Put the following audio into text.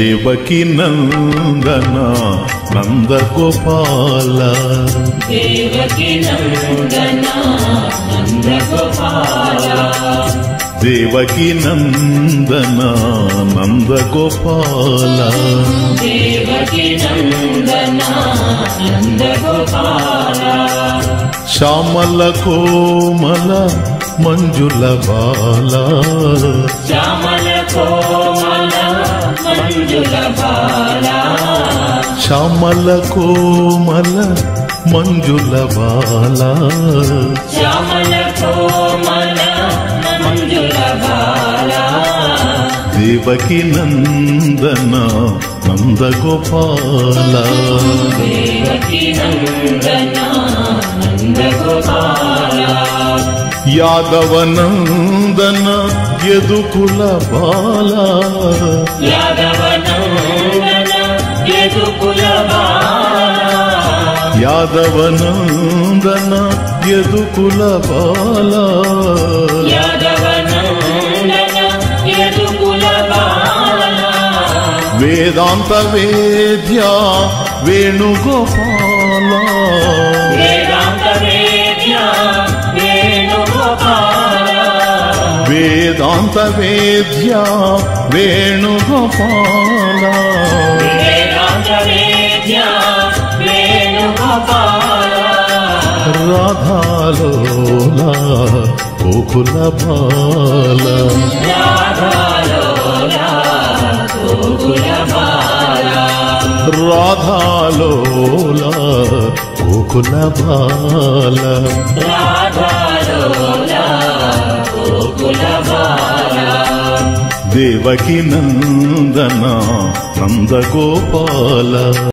Devaki నందన Nandagopala Devaki నందన Nandagopala Devaki నందన Nandagopala Devaki నందన Nandagopala Shyamala కోమల మంజుల బాల Shyamala కోమల మంజుల బాల Shyamala కోమల మంజుల బాల Shyamala కోమల మంజుల బాల Devaki నందన Nandagopala Devaki నందన Nandagopala Yadava నందన యదుకుల బాల Yadava నందన యదుకుల బాల Yadava నందన యదుకుల బాల Yadava నందన యదుకుల బాల వేదాంత వేద్య Venugopala వేదాంత వేద్య Venugopala వేదాంత వేద్య Venugopala వేదాంత వేద్య Venugopala రాధాలోల Gokula బాల రాధాలోల Gokula బాల రాధాలోల Gokula బాల రాధాలోల Gokula బాల Devaki నందన Nandagopala